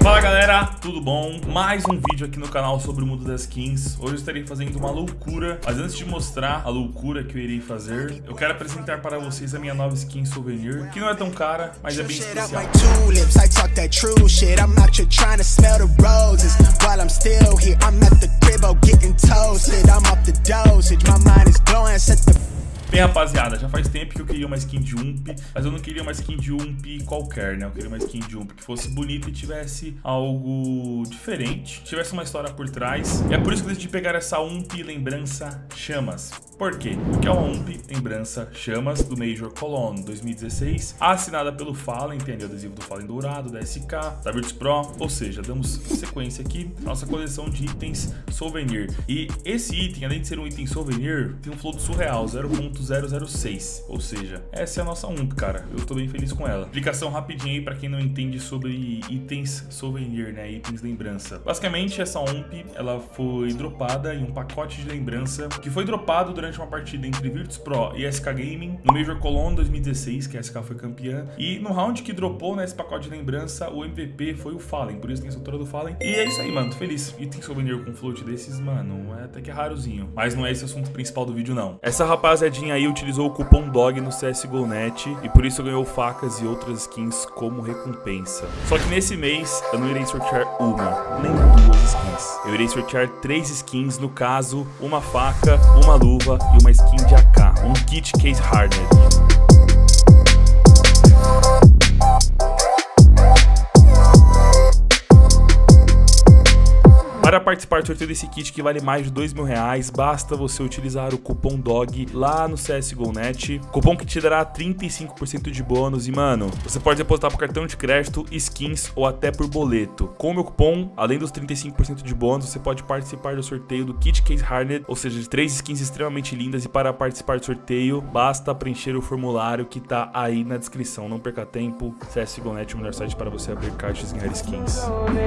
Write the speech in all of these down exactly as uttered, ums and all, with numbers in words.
Fala galera, tudo bom? Mais um vídeo aqui no canal sobre o mundo das skins. Hoje eu estarei fazendo uma loucura, mas antes de mostrar a loucura que eu irei fazer, eu quero apresentar para vocês a minha nova skin souvenir, que não é tão cara, mas é bem especial. Bem, rapaziada, já faz tempo que eu queria uma skin de U M P, mas eu não queria uma skin de U M P qualquer, né? Eu queria uma skin de U M P que fosse bonita e tivesse algo diferente, tivesse uma história por trás. E é por isso que eu decidi pegar essa U M P Lembrança Chamas. Por quê? Porque é uma U M P Lembrança Chamas do Major Cologne dois mil e dezesseis, assinada pelo Fallen, tem ali o adesivo do Fallen dourado, da S K, da Virtus Pro, ou seja, damos sequência aqui à nossa coleção de itens souvenir. E esse item, além de ser um item souvenir, tem um float surreal, zero ponto zero zero seis, ou seja, essa é a nossa U M P, cara. Eu tô bem feliz com ela. Explicação rapidinha aí pra quem não entende sobre itens souvenir, né? Itens lembrança. Basicamente, essa U M P, ela foi dropada em um pacote de lembrança que foi dropado durante uma partida entre Virtus Pro e S K Gaming no Major Cologne dois mil e dezesseis, que a S K foi campeã. E no round que dropou nesse pacote de lembrança, o M V P foi o Fallen, por isso tem a estrutura do Fallen. E é isso aí, mano. Tô feliz. Item souvenir com float desses, mano, é até que é rarozinho. Mas não é esse o assunto principal do vídeo, não. Essa rapaziadinha aí utilizou o cupom D O G no C S G O ponto net e por isso ganhou facas e outras skins como recompensa. Só que nesse mês eu não irei sortear uma, nem duas skins. Eu irei sortear três skins, no caso, uma faca, uma luva e uma skin de A K, um kit case hardened. Para participar do sorteio desse kit que vale mais de dois mil reais, basta você utilizar o cupom D O G lá no C S G O ponto net, cupom que te dará trinta e cinco por cento de bônus e, mano, você pode depositar por cartão de crédito, skins ou até por boleto. Com o meu cupom, além dos trinta e cinco por cento de bônus, você pode participar do sorteio do Kit Case Hardened, ou seja, de três skins extremamente lindas, e para participar do sorteio, basta preencher o formulário que tá aí na descrição. Não perca tempo, C S G O ponto net é o melhor site para você abrir caixas e ganhar skins.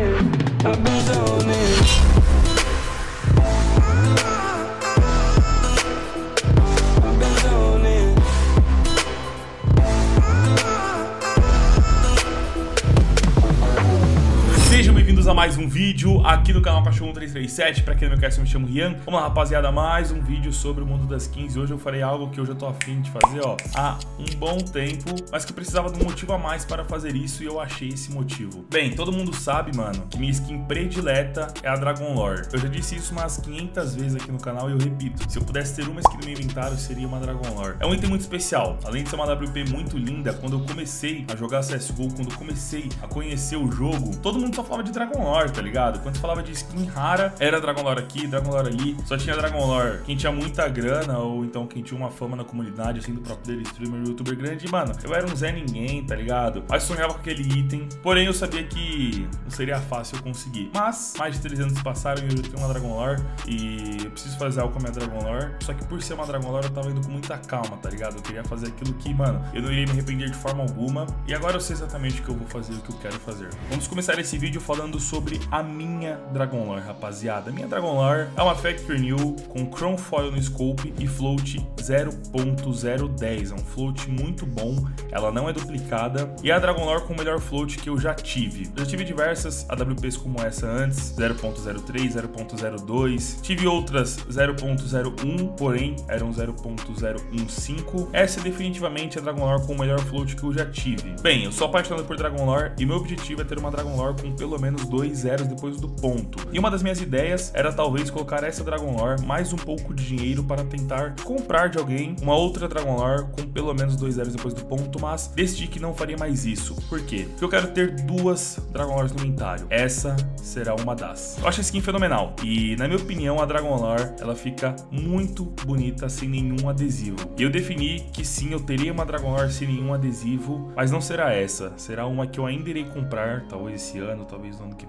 Sejam bem-vindos a mais um vídeo aqui no canal Cachorro um três três sete. Pra quem não me conhece, eu me chamo Rian. Vamos lá, rapaziada, mais um vídeo sobre o mundo das skins. E hoje eu farei algo que eu já tô afim de fazer, ó, há um bom tempo, mas que eu precisava de um motivo a mais para fazer isso e eu achei esse motivo. Bem, todo mundo sabe, mano, que minha skin predileta é a Dragon Lore. Eu já disse isso umas quinhentas vezes aqui no canal e eu repito, se eu pudesse ter uma skin no meu inventário, seria uma Dragon Lore. É um item muito especial, além de ser uma W P muito linda. Quando eu comecei a jogar C S G O, quando eu comecei a conhecer o jogo, todo mundo só falava de Dragon Lore, tá ligado? Quando falava de skin rara, era Dragon Lore aqui, Dragon Lore ali. Só tinha Dragon Lore quem tinha muita grana, ou então quem tinha uma fama na comunidade, assim, do próprio dele, streamer, youtuber grande. E, mano, eu era um Zé Ninguém, tá ligado? Mas sonhava com aquele item, porém eu sabia que não seria fácil eu conseguir. Mas, mais de três anos passaram e eu tenho uma Dragon Lore e eu preciso fazer algo com a minha Dragon Lore. Só que por ser uma Dragon Lore, eu tava indo com muita calma, tá ligado? Eu queria fazer aquilo que, mano, eu não iria me arrepender de forma alguma. E agora eu sei exatamente o que eu vou fazer, o que eu quero fazer. Vamos começar esse vídeo falando sobre a minha Dragon Lore, rapaziada. A minha Dragon Lore é uma Factory New com Chrome Foil no scope e float zero ponto zero dez. É um float muito bom, ela não é duplicada e é a Dragon Lore com o melhor float que eu já tive. Eu já tive diversas A W Ps como essa antes, zero ponto zero três, zero ponto zero dois. Tive outras zero ponto zero um, porém eram zero ponto zero um cinco. Essa é definitivamente a Dragon Lore com o melhor float que eu já tive. Bem, eu sou apaixonado por Dragon Lore e meu objetivo é ter uma Dragon Lore com pelo menos dois zeros depois do ponto. E uma das minhas ideias era talvez colocar essa Dragon Lore mais um pouco de dinheiro para tentar comprar de alguém uma outra Dragon Lore com pelo menos dois zeros depois do ponto, mas decidi que não faria mais isso. Por quê? Porque eu quero ter duas Dragon Lores no inventário. Essa será uma das. Eu acho a skin fenomenal e, na minha opinião, a Dragon Lore ela fica muito bonita sem nenhum adesivo. E eu defini que sim, eu teria uma Dragon Lore sem nenhum adesivo, mas não será essa. Será uma que eu ainda irei comprar, talvez esse ano, talvez no ano que vem.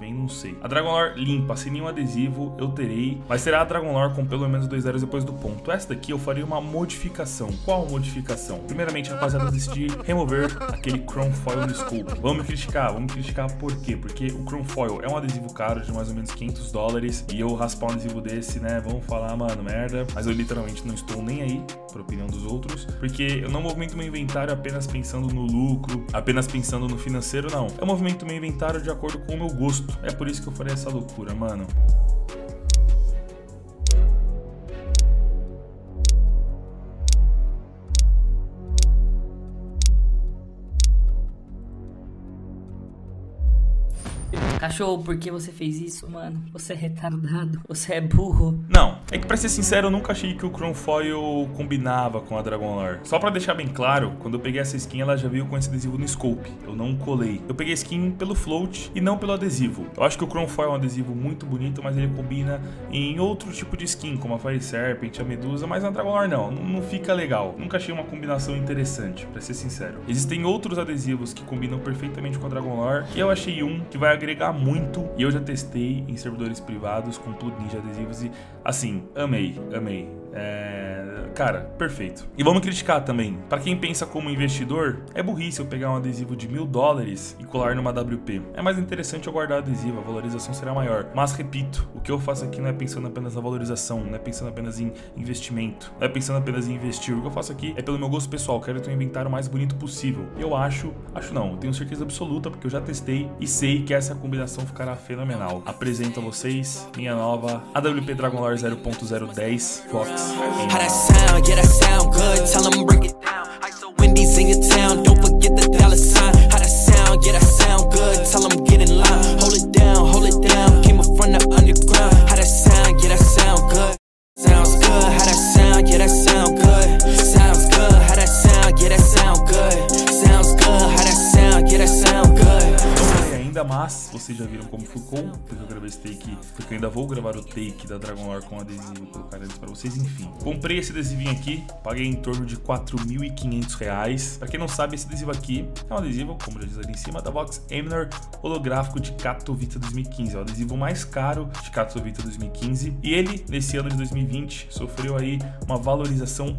vem, não sei. A Dragon Lore limpa, sem nenhum adesivo, eu terei, mas será a Dragon Lore com pelo menos dois zeros depois do ponto. Essa daqui eu faria uma modificação. Qual modificação? Primeiramente, rapaziada, eu decidi remover aquele Chrome Foil no Scope. Vamos me criticar, vamos me criticar por quê? Porque o Chrome Foil é um adesivo caro de mais ou menos quinhentos dólares e eu raspar um adesivo desse, né, vamos falar, mano, merda, mas eu literalmente não estou nem aí pra opinião dos outros, porque eu não movimento meu inventário apenas pensando no lucro, apenas pensando no financeiro, não. Eu movimento meu inventário de acordo com o meu gosto. É por isso que eu farei essa loucura, mano. Cachorro, por que você fez isso, mano? Você é retardado, você é burro. Não, é que pra ser sincero, eu nunca achei que o Chrome Foil combinava com a Dragon Lore. Só pra deixar bem claro, quando eu peguei essa skin, ela já veio com esse adesivo no Scope. Eu não colei. Eu peguei a skin pelo float e não pelo adesivo. Eu acho que o Chrome Foil é um adesivo muito bonito, mas ele combina em outro tipo de skin, como a Fire Serpent, a Medusa, mas na Dragon Lore não, não fica legal. Nunca achei uma combinação interessante, pra ser sincero. Existem outros adesivos que combinam perfeitamente com a Dragon Lore, e eu achei um que vai agregar muito, e eu já testei em servidores privados com plugins de adesivos e, assim, amei, amei. É... Cara, perfeito. E vamos criticar também. Pra quem pensa como investidor, é burrice eu pegar um adesivo de mil dólares e colar numa W P. É mais interessante eu guardar o adesivo, a valorização será maior. Mas, repito, o que eu faço aqui não é pensando apenas na valorização, não é pensando apenas em investimento, não é pensando apenas em investir. O que eu faço aqui é pelo meu gosto pessoal, quero ter um inventário mais bonito possível. Eu acho, acho não, eu tenho certeza absoluta, porque eu já testei e sei que essa combinação ficará fenomenal. Apresento a vocês minha nova A W P Dragon Lore zero ponto zero dez Fox. How that sound, yeah, that sound good. Tell them break it down. I saw Wendy's in your town. Don't forget the dollar sign. How that sound, yeah, that sound good. Tell them get in line. Hold it down, hold it down. Came up from the underground. How that sound, yeah, that sound good. Sounds good. How that sound, yeah, that sound good. Sounds good. How that sound, yeah, that sound good. Sounds good. How that sound, yeah, that sound good. Mas vocês já viram como ficou, porque eu gravei esse take, porque eu ainda vou gravar o take da Dragon Lore com adesivo, colocar eles pra vocês, enfim. Comprei esse adesivinho aqui, paguei em torno de quatro mil e quinhentos reais. Pra quem não sabe, esse adesivo aqui é um adesivo, como já diz ali em cima, da Vox Eminor holográfico de Katowice dois mil e quinze. É o adesivo mais caro de Katowice dois mil e quinze. E ele, nesse ano de dois mil e vinte, sofreu aí uma valorização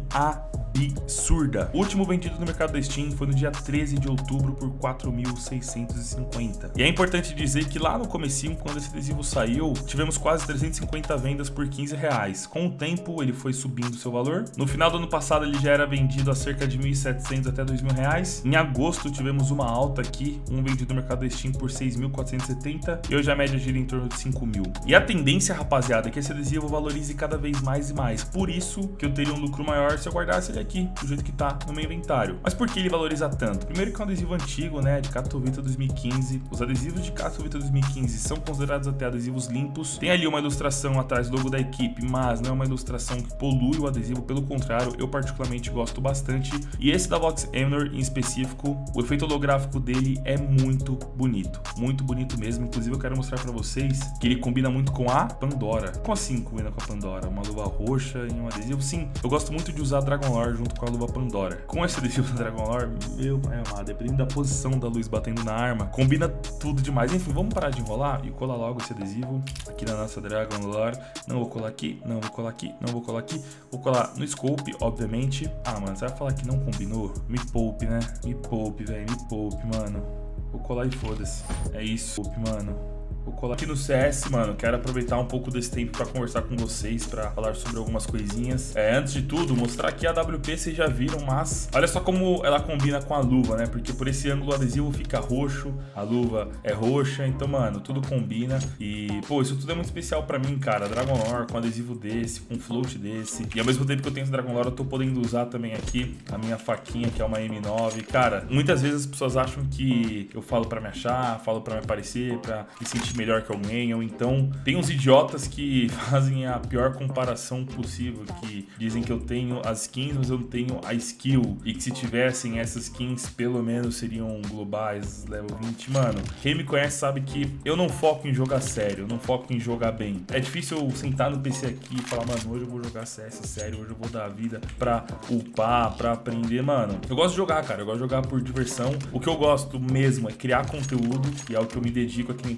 absurda. O último vendido no mercado da Steam foi no dia treze de outubro por quatro mil seiscentos e cinquenta. E é importante dizer que lá no comecinho, quando esse adesivo saiu, tivemos quase trezentas e cinquenta vendas por quinze reais. Com o tempo, ele foi subindo seu valor. No final do ano passado, ele já era vendido a cerca de mil e setecentos até dois mil reais. Em agosto, tivemos uma alta aqui, um vendido no mercado da Steam por seis mil quatrocentos e setenta e hoje a média gira em torno de cinco mil. E a tendência, rapaziada, é que esse adesivo valorize cada vez mais e mais. Por isso que eu teria um lucro maior se eu guardasse ele aqui, do jeito que tá no meu inventário. Mas por que ele valoriza tanto? Primeiro que é um adesivo antigo, né, de Katowice dois mil e quinze. Os adesivos de Katowice dois mil e quinze são considerados até adesivos limpos. Tem ali uma ilustração atrás do logo da equipe, mas não é uma ilustração que polui o adesivo, pelo contrário, eu particularmente gosto bastante. E esse da Vox Eminor em específico, o efeito holográfico dele é muito bonito, muito bonito mesmo. Inclusive eu quero mostrar pra vocês que ele combina muito com a Pandora. Como assim combina com a Pandora? Uma luva roxa e um adesivo? Sim, eu gosto muito de usar a Dragon Lore junto com a luva Pandora. Com esse adesivo da Dragon Lore, meu pai amado, dependendo da posição da luz batendo na arma, combina tudo demais. Enfim, vamos parar de enrolar e colar logo esse adesivo aqui na nossa Dragon Lore. Não vou colar aqui, não vou colar aqui, não vou colar aqui. Vou colar no Scope, obviamente. Ah, mano, você vai falar que não combinou? Me poupe, né? Me poupe, velho, me poupe, mano. Vou colar e foda-se. É isso, poupe, mano. Vou colar aqui no C S, mano. Quero aproveitar um pouco desse tempo pra conversar com vocês, pra falar sobre algumas coisinhas. É, antes de tudo, mostrar aqui a A W P, vocês já viram, mas olha só como ela combina com a luva, né? Porque por esse ângulo o adesivo fica roxo, a luva é roxa, então, mano, tudo combina. E, pô, isso tudo é muito especial pra mim, cara. Dragon Lore com adesivo desse, com float desse. E ao mesmo tempo que eu tenho esse Dragon Lore, eu tô podendo usar também aqui a minha faquinha, que é uma M nove. Cara, muitas vezes as pessoas acham que eu falo pra me achar, falo pra me aparecer, pra me sentir melhor que alguém, ou então tem uns idiotas que fazem a pior comparação possível, que dizem que eu tenho as skins, mas eu não tenho a skill, e que se tivessem essas skins, pelo menos seriam globais, level vinte. Mano, quem me conhece sabe que eu não foco em jogar sério, eu não foco em jogar bem. É difícil eu sentar no P C aqui e falar, mano, hoje eu vou jogar C S sério, hoje eu vou dar a vida pra upar, pra aprender. Mano, eu gosto de jogar, cara, eu gosto de jogar por diversão. O que eu gosto mesmo é criar conteúdo, e é o que eu me dedico aqui na internet.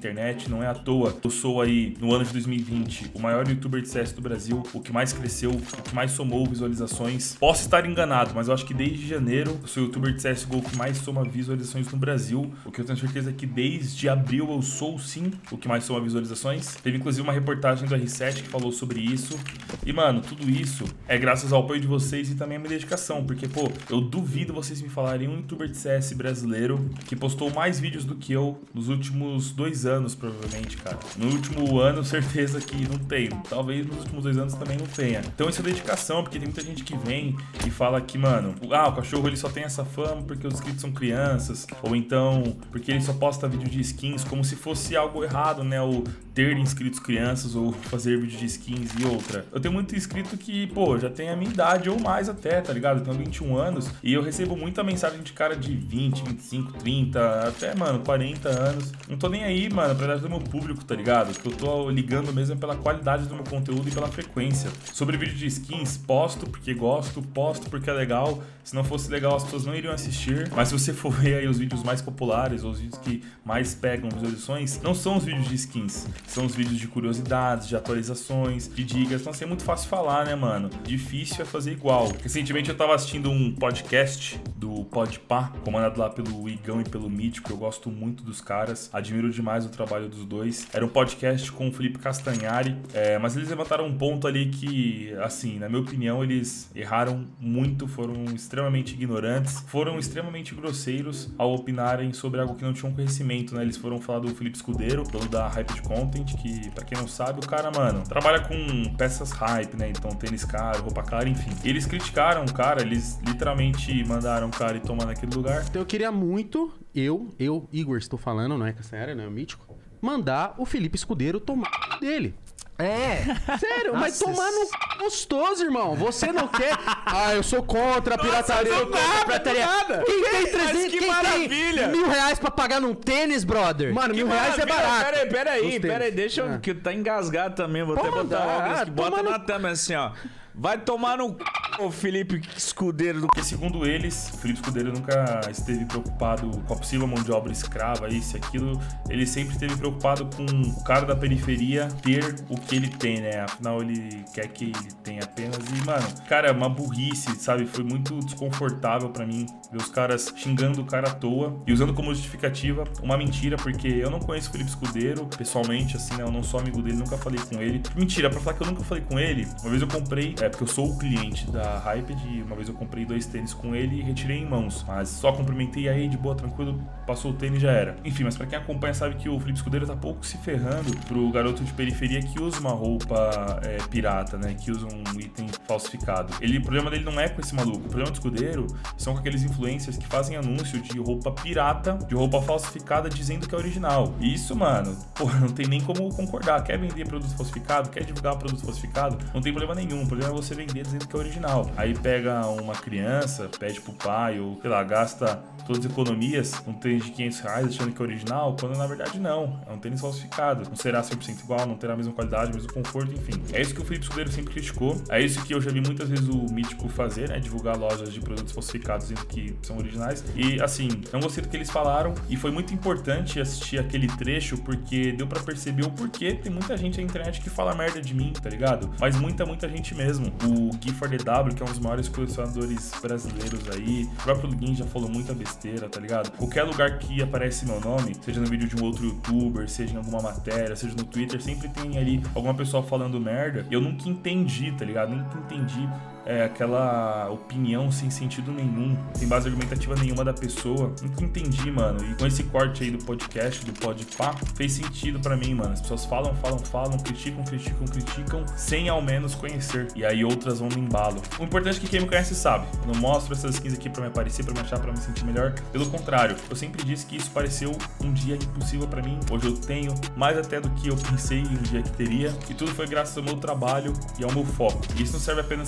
não é à toa. Eu sou aí, no ano de dois mil e vinte, o maior youtuber de C S do Brasil, o que mais cresceu, o que mais somou visualizações. Posso estar enganado, mas eu acho que desde janeiro eu sou o youtuber de C S G O que mais soma visualizações no Brasil. O que eu tenho certeza é que desde abril eu sou sim o que mais soma visualizações. Teve inclusive uma reportagem do R sete que falou sobre isso. E mano, tudo isso é graças ao apoio de vocês e também a minha dedicação. Porque, pô, eu duvido vocês me falarem um youtuber de C S brasileiro que postou mais vídeos do que eu nos últimos dois anos, provavelmente, cara. No último ano, certeza que não tem. Talvez nos últimos dois anos também não tenha. Então isso é dedicação, porque tem muita gente que vem e fala que, mano, ah, o cachorro ele só tem essa fama porque os inscritos são crianças, ou então porque ele só posta vídeo de skins, como se fosse algo errado, né, o ter inscritos crianças ou fazer vídeo de skins e outra. Eu tenho muito inscrito que, pô, já tem a minha idade ou mais até, tá ligado? Eu tenho vinte e um anos e eu recebo muita mensagem de cara de vinte, vinte e cinco, trinta, até, mano, quarenta anos. Não tô nem aí, mano, pra idade do meu público, tá ligado? Eu tô ligando mesmo pela qualidade do meu conteúdo e pela frequência. Sobre vídeo de skins, posto porque gosto, posto porque é legal. Se não fosse legal, as pessoas não iriam assistir. Mas se você for ver aí os vídeos mais populares, ou os vídeos que mais pegam visualizações, não são os vídeos de skins. São os vídeos de curiosidades, de atualizações, de dicas. Então assim, é muito fácil falar, né, mano? Difícil é fazer igual. Recentemente eu tava assistindo um podcast do Podpah, comandado lá pelo Igão e pelo Mítico. Eu gosto muito dos caras, admiro demais o trabalho dos dois. Era um podcast com o Felipe Castanhari, é, mas eles levantaram um ponto ali que, assim, na minha opinião, eles erraram muito, foram extremamente ignorantes, foram extremamente grosseiros ao opinarem sobre algo que não tinham conhecimento, né? Eles foram falar do Felipe Escudeiro, dono da Hyped Content, que, pra quem não sabe, o cara, mano, trabalha com peças hype, né? Então, tênis caro, roupa cara, enfim. E eles criticaram o cara, eles literalmente mandaram o cara ir tomar naquele lugar. Então eu queria muito, eu, eu, Igor, estou falando, não é Castanhari, não é o Mítico, mandar o Felipe Escudeiro tomar dele. É. Sério, Nossa, mas tomar no c... gostoso, irmão. Você não quer... Ah, eu sou contra a pirataria. Nossa, eu sou contra a pirataria. Nada. Quem tem trezentos, que quem maravilha. tem mil reais pra pagar num tênis, brother? Mano, mil reais é barato. Pera aí, pera aí, pera aí, deixa eu... Ah. Que tá engasgado também, vou Pode até botar mandar, óculos que bota toma na no- tela assim, ó. Vai tomar no c... o Felipe Escudeiro do... Porque, segundo eles, o Felipe Escudeiro nunca esteve preocupado com a possível mão de obra escrava, isso e aquilo. Ele sempre esteve preocupado com o cara da periferia ter o que ele tem, né? Afinal, ele quer que ele tenha apenas. E, mano, cara, é uma burrice, sabe? Foi muito desconfortável pra mim ver os caras xingando o cara à toa e usando como justificativa uma mentira, porque eu não conheço o Felipe Escudeiro pessoalmente, assim, né? Eu não sou amigo dele, nunca falei com ele. Mentira, pra falar que eu nunca falei com ele, uma vez eu comprei, é porque eu sou o cliente da Hyped, e uma vez eu comprei dois tênis com ele e retirei em mãos, mas só cumprimentei aí de boa, tranquilo, passou o tênis e já era. Enfim, mas pra quem acompanha sabe que o Felipe Escudeiro tá pouco se ferrando pro garoto de periferia que usa uma roupa é, pirata, né, que usa um item falsificado. Ele, o problema dele não é com esse maluco, o problema do Escudeiro são com aqueles influencers que fazem anúncio de roupa pirata, de roupa falsificada, dizendo que é original. E isso, mano, pô, não tem nem como concordar. Quer vender produto falsificado, quer divulgar produto falsificado, não tem problema nenhum. O problema é você vender dizendo que é original. Aí pega uma criança, pede pro pai, ou sei lá, gasta todas as economias um tênis de quinhentos reais achando que é original, quando na verdade não. É um tênis falsificado. Não será cem por cento igual, não terá a mesma qualidade, o mesmo conforto, enfim. É isso que o Felipe Escudeiro sempre criticou. É isso que eu já vi muitas vezes o Mítico fazer, né? Divulgar lojas de produtos falsificados dizendo que são originais. E assim, não gostei do que eles falaram. E foi muito importante assistir aquele trecho, porque deu pra perceber o porquê tem muita gente na internet que fala merda de mim, tá ligado? Mas muita, muita gente mesmo. O Gui for the W, que é um dos maiores colecionadores brasileiros aí. O próprio Gui já falou muita besteira, tá ligado? Qualquer lugar que aparece meu nome, seja no vídeo de um outro youtuber, seja em alguma matéria, seja no Twitter, sempre tem ali alguma pessoa falando merda. E eu nunca entendi, tá ligado? Nunca entendi é, aquela opinião sem sentido nenhum, sem base argumentativa nenhuma da pessoa. Nunca entendi, mano. E com esse corte aí do podcast, do Podpah, fez sentido pra mim, mano. As pessoas falam, falam, falam, criticam, criticam, criticam, sem ao menos conhecer. E aí outras vão no embalo. O importante é que quem me conhece sabe. Eu não mostro essas skins aqui pra me aparecer, pra me achar, pra me sentir melhor. Pelo contrário, eu sempre disse que isso pareceu um dia impossível pra mim. Hoje eu tenho mais até do que eu pensei em um dia que teria. E tudo foi graças ao meu trabalho e ao meu foco. E isso não serve apenas para skins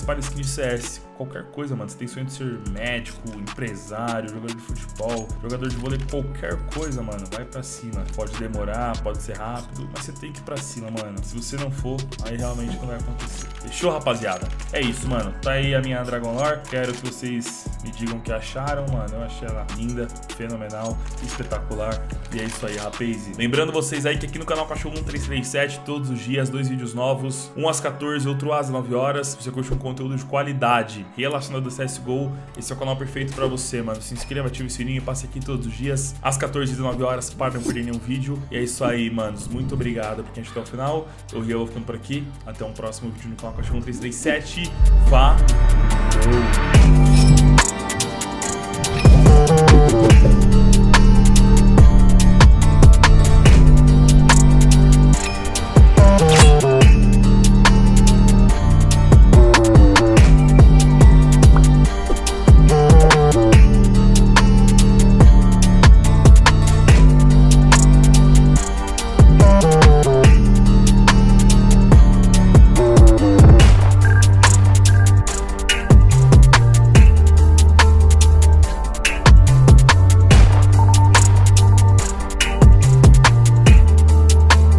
de C S, qualquer coisa, mano. Você tem sonho de ser médico, empresário, jogador de futebol, jogador de vôlei, qualquer coisa, mano, vai pra cima. Pode demorar, pode ser rápido, mas você tem que ir pra cima, mano. Se você não for, aí realmente não vai acontecer. Fechou, rapaziada? É isso, mano. Tá aí a minha Dragon Lore. Quero que vocês me digam o que acharam, mano. Eu achei ela linda, fenomenal, espetacular. E é isso aí, rapaz. Lembrando vocês aí que aqui no canal Cachorro um três três sete, todos os dias, dois vídeos novos. Um às quatorze, outro às nove horas. Se você curte um conteúdo de qualidade relacionado ao C S G O, esse é o canal perfeito pra você, mano. Se inscreva, ative o sininho, passe aqui todos os dias, às quatorze e dezenove horas, para não perder nenhum vídeo. E é isso aí, manos. Muito obrigado por quem assistiu até o final. Eu, Rian, vou ficando por aqui. Até um próximo vídeo no canal Cachorro um três três sete. Valeu!